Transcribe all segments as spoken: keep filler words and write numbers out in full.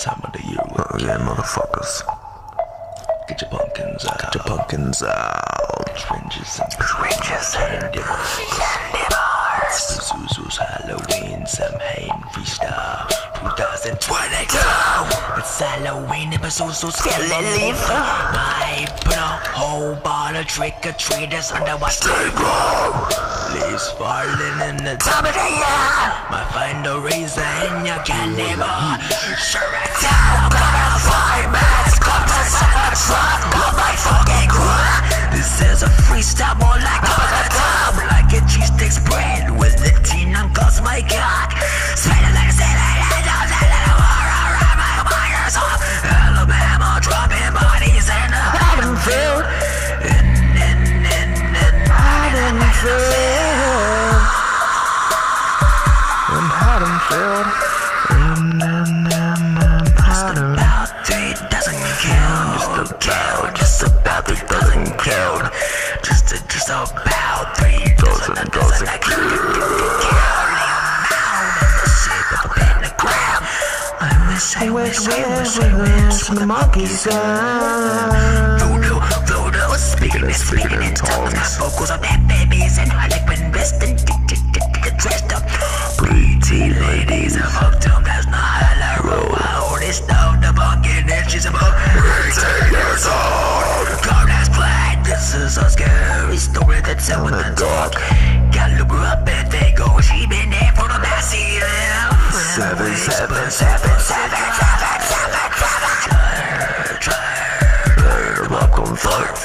time of the year. Oh yeah, motherfuckers. Get your pumpkins out. Get your pumpkins out. Trenches and Trenches and candy bars. candy bars. Pazuzu's Halloween, Samhain Freestyle twenty twenty-two. It's Halloween in Pazuzu's Halloween. I put a whole ball of trick-or-treaters under my table. Leaves falling in the top of the year. Might find a razor in your candy bar. Sure as hell, gonna find mask. Come to the truck, got my fucking crew. This is a freestyle more like a top. Like a cheese stick spread with the teen uncles, my god. Spread it like a sailor, and don't let it war around my wires off. Alabama dropping bodies in the Haddonfield. In, in, in, in Haddonfield. In Haddonfield. In, in, in, in Haddonfield. about three dozen killed. Just about, just about three dozen killed. Just, just about three dozen, dozen killed. I wish, wish, wish, wish the monkeys out. Voodoo, voodoo, speaking it, speaking in tongues. Vocals of dead babies and harlequin wrist and dressed up. Pretty ladies have hooked them, that's not hello. I only stole the pumpkin and she's about eighteen years old. God has played, this is a scary story that's in with the dark. Gotta look her up and they go, she been there for the past year. Seven, seven, seven, seven, seven, seven, seven. Try popcorn fart.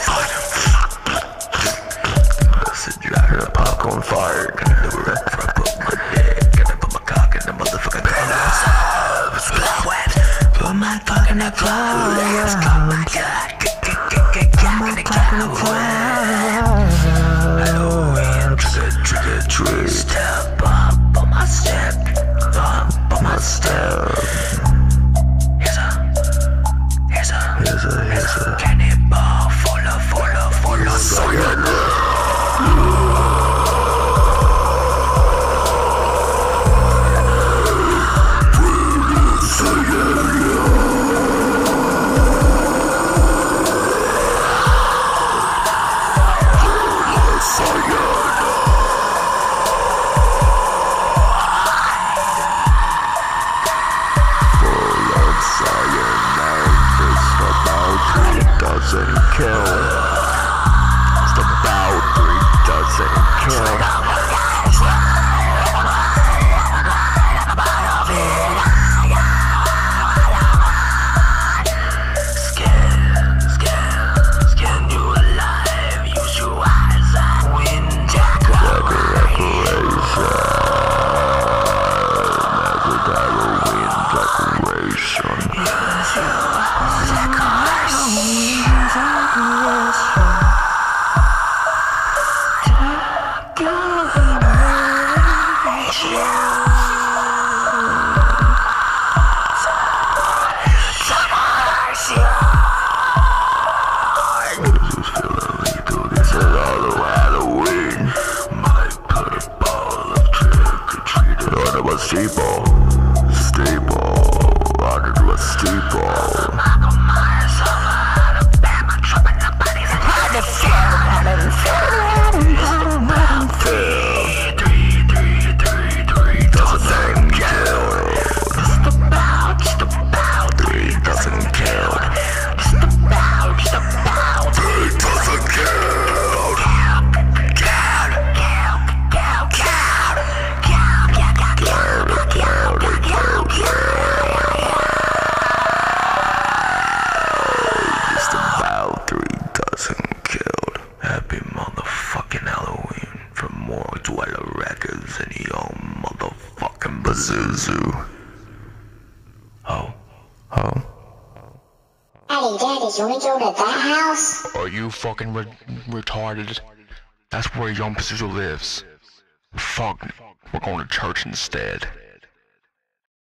Try popcorn fart. Gotta put my cock in the motherfucking clothes. Put my cock in the clothes. Come my god. Cock in the clothes. Halloween, trigger, trigger, trigger. Step up on my step. Up on my step. Here's a, here's a, Here's a, here's a cannonball full of, full of, full of soil. Doesn't kill. Just about three dozen kill. Skin, skin, skin you alive. Use your eyes and win decoration. Magic Halloween decoration. Use your decoration. Steeple, steeple, under the steeple. Michael Myers of Alabama, dropping the bodies in Haddonfield. Three, three, three, three dozen killed. Just about, just about three dozen killed. Just about, just about three dozen killed. Happy motherfucking Halloween from more Dweller Records and yo motherfucking Pazuzu. Oh, Oh. Daddy, Daddy, can we go to that house? Are you fucking re retarded? That's where young Pazuzu lives. Fuck, we're going to church instead.